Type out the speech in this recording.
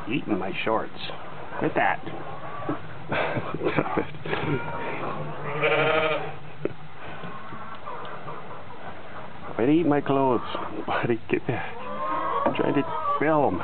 Eating my shorts. Quit that. Stop it. Quit eating my clothes. Buddy, get there. I'm trying to film.